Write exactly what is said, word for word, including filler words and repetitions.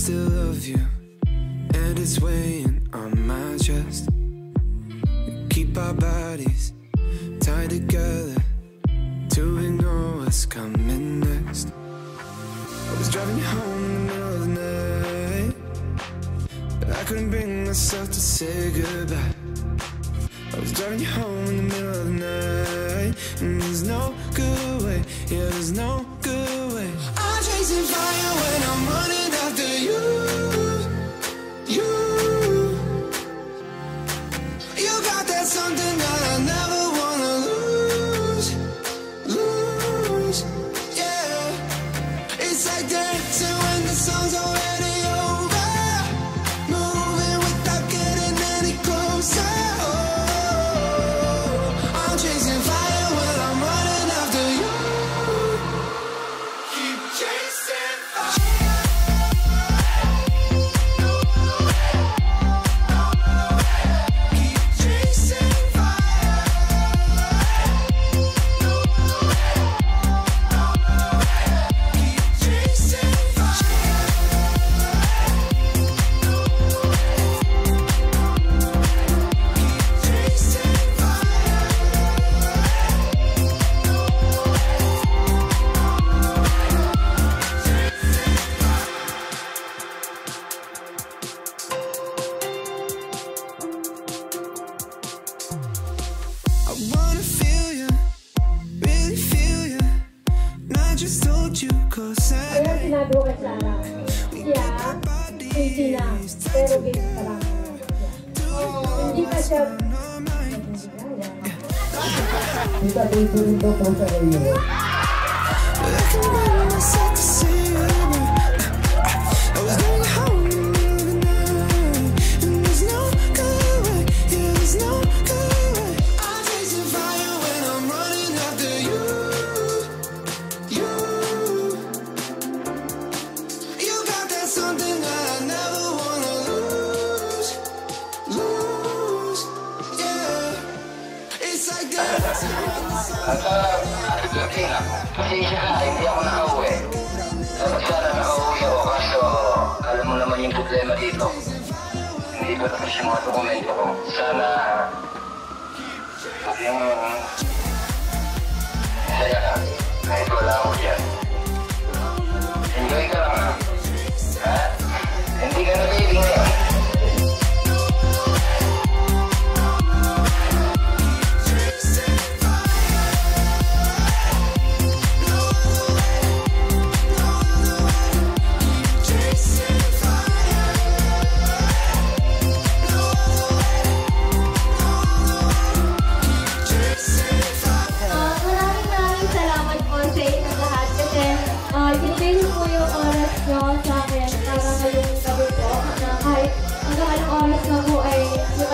still love you, and it's weighing on my chest. We keep our bodies tied together to ignore what's coming next. I was driving you home in the middle of the night, but I couldn't bring myself to say goodbye. I was driving you home in the middle of the night, and there's no good way, yeah, there's no good way. I'm chasing fire when I'm running after you, you. You got that something that I never wanna lose, lose, yeah. It's like dancing when the song's already over, moving without getting any closer. Kaya sinabi ko kay Sarah, yeah, easy lang, pero game ka lang. Hindi ka siya... Hindi ka dito rin po sa kayo. At pagdating na, pasensya ka, hindi ako nakauwi. Dapat sana nakauwi ako, kaso alam mo naman yung problema dito. Hindi ko tapos yung mga dokumento ko. Sana yung saya ka, kahit wala ako dyan. Enjoy ka lang ha. Ha? Hindi ka na baby ngayon. Ibigay niyo po yung oras nyo sa akin para ngayong gabi po na kahit hanggang anong oras na po ay